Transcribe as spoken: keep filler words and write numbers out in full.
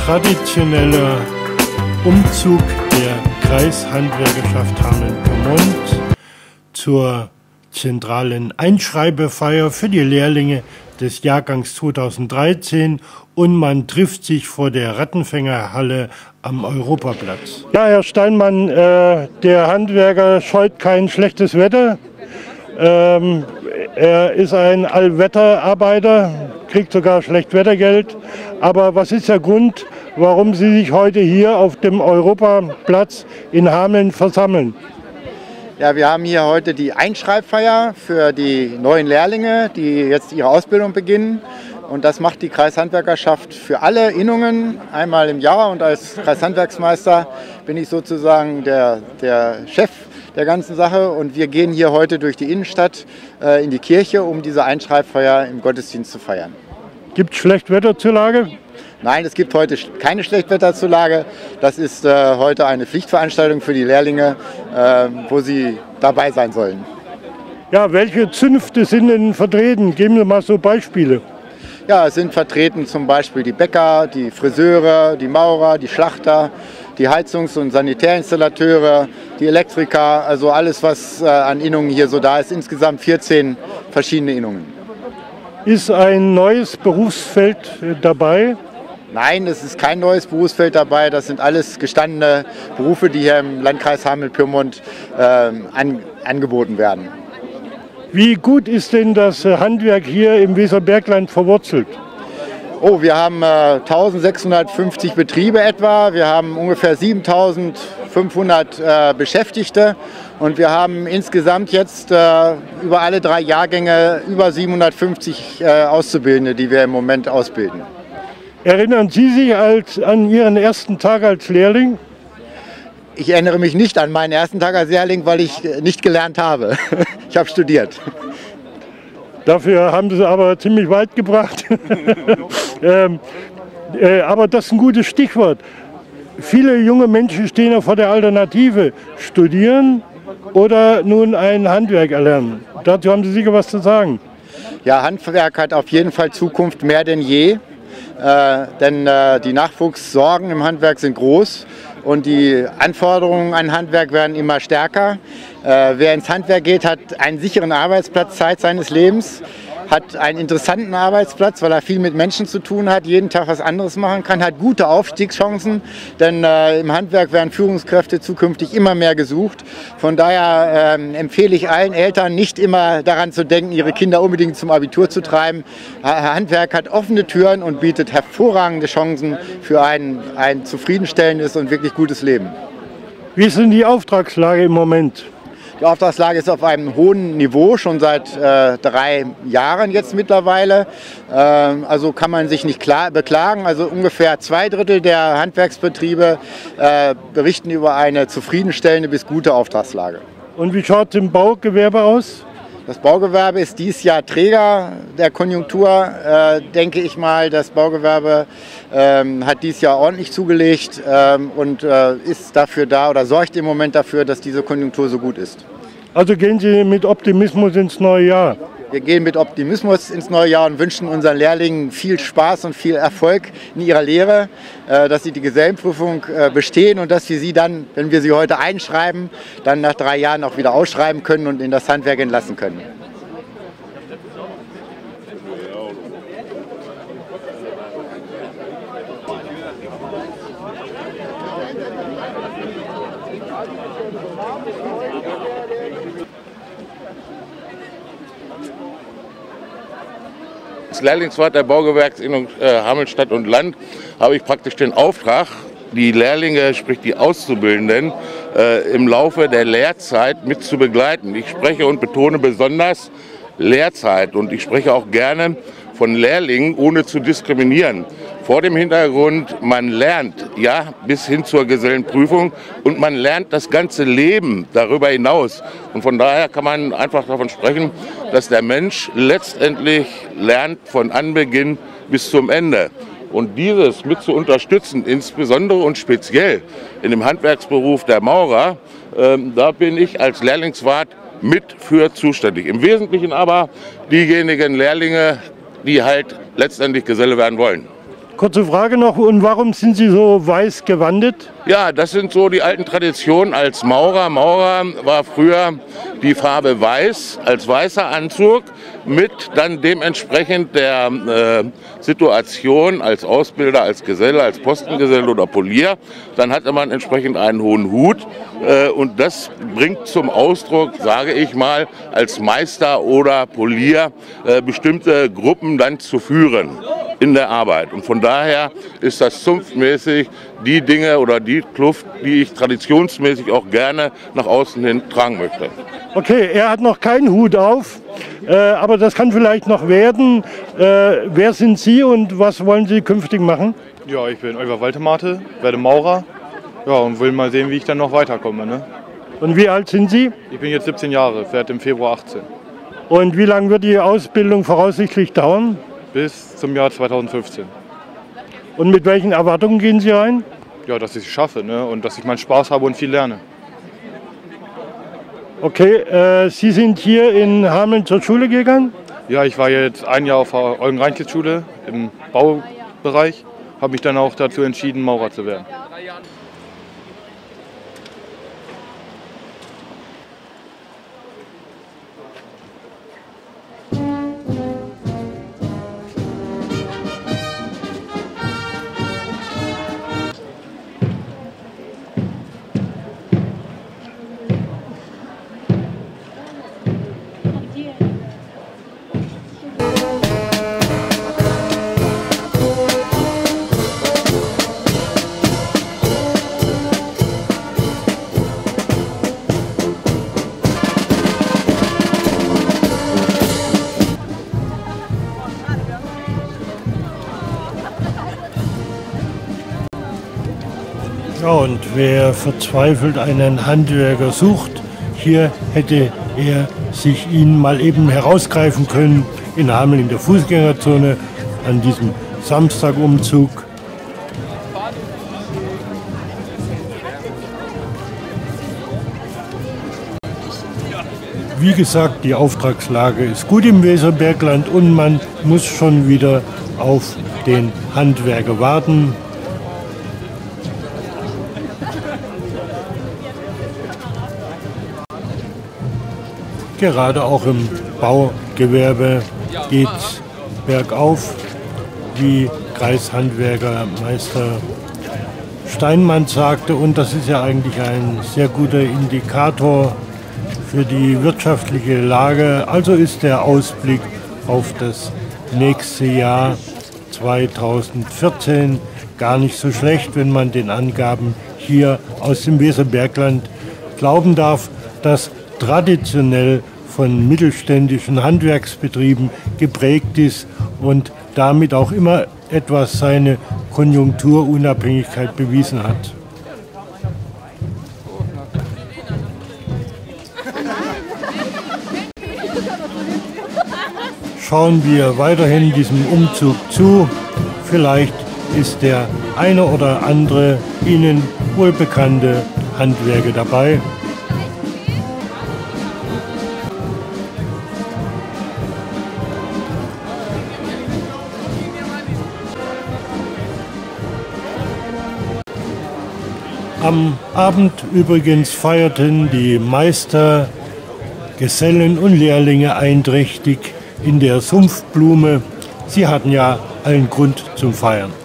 traditioneller Umzug der Kreishandwerkerschaft Hameln-Pyrmont zur zentralen Einschreibefeier für die Lehrlinge des Jahrgangs zweitausenddreizehn und man trifft sich vor der Rattenfängerhalle am Europaplatz. Ja, Herr Steinmann, äh, der Handwerker scheut kein schlechtes Wetter. Ähm, er ist ein Allwetterarbeiter, kriegt sogar Schlechtwettergeld. Aber was ist der Grund, warum Sie sich heute hier auf dem Europaplatz in Hameln versammeln? Ja, wir haben hier heute die Einschreibfeier für die neuen Lehrlinge, die jetzt ihre Ausbildung beginnen. Und das macht die Kreishandwerkerschaft für alle Innungen einmal im Jahr. Und als Kreishandwerksmeister bin ich sozusagen der, der Chef der ganzen Sache. Und wir gehen hier heute durch die Innenstadt äh, in die Kirche, um diese Einschreibfeier im Gottesdienst zu feiern. Gibt es Schlechtwetterzulage? Nein, es gibt heute keine Schlechtwetterzulage. Das ist äh, heute eine Pflichtveranstaltung für die Lehrlinge, äh, wo sie dabei sein sollen. Ja, welche Zünfte sind denn vertreten? Geben Sie mal so Beispiele. Ja, es sind vertreten zum Beispiel die Bäcker, die Friseure, die Maurer, die Schlachter, die Heizungs- und Sanitärinstallateure, die Elektriker, also alles, was äh, an Innungen hier so da ist. Insgesamt vierzehn verschiedene Innungen. Ist ein neues Berufsfeld dabei? Nein, es ist kein neues Berufsfeld dabei. Das sind alles gestandene Berufe, die hier im Landkreis Hameln-Pyrmont äh, an, angeboten werden. Wie gut ist denn das Handwerk hier im Weserbergland verwurzelt? Oh, wir haben äh, eintausendsechshundertfünfzig Betriebe etwa. Wir haben ungefähr siebentausendfünfhundert äh, Beschäftigte. Und wir haben insgesamt jetzt äh, über alle drei Jahrgänge über siebenhundertfünfzig äh, Auszubildende, die wir im Moment ausbilden. Erinnern Sie sich als, an Ihren ersten Tag als Lehrling? Ich erinnere mich nicht an meinen ersten Tag als Lehrling, weil ich nicht gelernt habe. Ich habe studiert. Dafür haben Sie es aber ziemlich weit gebracht. ähm, äh, aber das ist ein gutes Stichwort. Viele junge Menschen stehen ja vor der Alternative, studieren oder nun ein Handwerk erlernen. Dazu haben Sie sicher was zu sagen. Ja, Handwerk hat auf jeden Fall Zukunft mehr denn je. Äh, denn äh, die Nachwuchssorgen im Handwerk sind groß und die Anforderungen an Handwerk werden immer stärker. Äh, wer ins Handwerk geht, hat einen sicheren Arbeitsplatz Zeit seines Lebens, hat einen interessanten Arbeitsplatz, weil er viel mit Menschen zu tun hat, jeden Tag was anderes machen kann, hat gute Aufstiegschancen, denn äh, im Handwerk werden Führungskräfte zukünftig immer mehr gesucht. Von daher äh, empfehle ich allen Eltern, nicht immer daran zu denken, ihre Kinder unbedingt zum Abitur zu treiben. Handwerk hat offene Türen und bietet hervorragende Chancen für ein, ein zufriedenstellendes und wirklich gutes Leben. Wie ist denn die Auftragslage im Moment? Die Auftragslage ist auf einem hohen Niveau, schon seit äh, drei Jahren jetzt mittlerweile. Ähm, also kann man sich nicht klar beklagen. Also ungefähr zwei Drittel der Handwerksbetriebe äh, berichten über eine zufriedenstellende bis gute Auftragslage. Und wie schaut es im Baugewerbe aus? Das Baugewerbe ist dieses Jahr Träger der Konjunktur, äh, denke ich mal. Das Baugewerbe ähm, hat dieses Jahr ordentlich zugelegt ähm, und äh, ist dafür da oder sorgt im Moment dafür, dass diese Konjunktur so gut ist. Also gehen Sie mit Optimismus ins neue Jahr? Wir gehen mit Optimismus ins neue Jahr und wünschen unseren Lehrlingen viel Spaß und viel Erfolg in ihrer Lehre, äh, dass sie die Gesellenprüfung äh, bestehen und dass wir sie dann, wenn wir sie heute einschreiben, dann nach drei Jahren auch wieder ausschreiben können und in das Handwerk entlassen können. Als Lehrlingswart der Baugewerksinnung äh, Hameln Stadt und Land habe ich praktisch den Auftrag, die Lehrlinge, sprich die Auszubildenden, äh, im Laufe der Lehrzeit mit zu begleiten. Ich spreche und betone besonders Lehrzeit und ich spreche auch gerne von Lehrlingen, ohne zu diskriminieren. Vor dem Hintergrund, man lernt, ja, bis hin zur Gesellenprüfung und man lernt das ganze Leben darüber hinaus. Und von daher kann man einfach davon sprechen, dass der Mensch letztendlich lernt von Anbeginn bis zum Ende. Und dieses mit zu unterstützen, insbesondere und speziell in dem Handwerksberuf der Maurer, äh, da bin ich als Lehrlingswart mit für zuständig. Im Wesentlichen aber diejenigen Lehrlinge, die halt letztendlich Geselle werden wollen. Kurze Frage noch, und warum sind Sie so weiß gewandet? Ja, das sind so die alten Traditionen als Maurer. Maurer war früher die Farbe weiß, als weißer Anzug, mit dann dementsprechend der äh, Situation als Ausbilder, als Geselle, als Postengeselle oder Polier. Dann hatte man entsprechend einen hohen Hut äh, und das bringt zum Ausdruck, sage ich mal, als Meister oder Polier äh, bestimmte Gruppen dann zu führen in der Arbeit. Und von daher ist das zunftmäßig die Dinge oder die Kluft, die ich traditionsmäßig auch gerne nach außen hin tragen möchte. Okay, er hat noch keinen Hut auf, äh, aber das kann vielleicht noch werden. Äh, wer sind Sie und was wollen Sie künftig machen? Ja, ich bin Oliver Waltemate, werde Maurer, ja, und will mal sehen, wie ich dann noch weiterkomme. Ne? Und wie alt sind Sie? Ich bin jetzt siebzehn Jahre, werde im Februar achtzehn. Und wie lange wird die Ausbildung voraussichtlich dauern? Bis zum Jahr zweitausendfünfzehn. Und mit welchen Erwartungen gehen Sie rein? Ja, dass ich es schaffe, ne? Und dass ich meinen Spaß habe und viel lerne. Okay, äh, Sie sind hier in Hameln zur Schule gegangen? Ja, ich war jetzt ein Jahr auf der Eugen-Reinke-Schule im Baubereich, habe mich dann auch dazu entschieden, Maurer zu werden. Ja, und wer verzweifelt einen Handwerker sucht, hier hätte er sich ihn mal eben herausgreifen können in Hameln in der Fußgängerzone an diesem Samstagumzug. Wie gesagt, die Auftragslage ist gut im Weserbergland und man muss schon wieder auf den Handwerker warten. Gerade auch im Baugewerbe geht's bergauf, wie Kreishandwerkermeister Steinmann sagte. Und das ist ja eigentlich ein sehr guter Indikator für die wirtschaftliche Lage. Also ist der Ausblick auf das nächste Jahr zweitausendvierzehn gar nicht so schlecht, wenn man den Angaben hier aus dem Weserbergland glauben darf, dass traditionell von mittelständischen Handwerksbetrieben geprägt ist und damit auch immer etwas seine Konjunkturunabhängigkeit bewiesen hat. Schauen wir weiterhin diesem Umzug zu. Vielleicht ist der eine oder andere Ihnen wohlbekannte Handwerker dabei. Am Abend übrigens feierten die Meister, Gesellen und Lehrlinge einträchtig in der Sumpfblume. Sie hatten ja allen Grund zum Feiern.